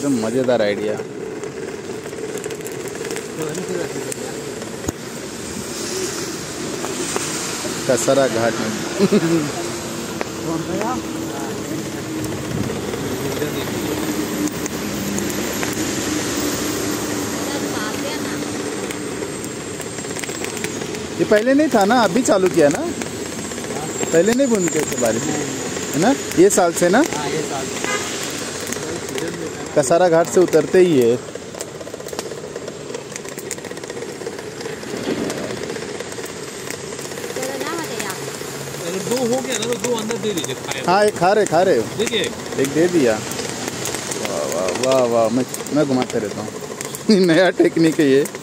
एकदम मजेदार आइडिया। कसरा घाट में ये पहले नहीं था ना, अभी चालू किया ना? पहले नहीं बुनते थे बारिश है ना? ये साल से ना? ये साल कसारा घाट से उतरते ही है। दो हो गया ना, तो दो अंदर दे दीजिए। हाँ एक खा रहे हो। देखिए एक दे दिया। वाह वाह वाह वाह, मैं घुमाते रहता हूँ। नया टेक्निक है ये।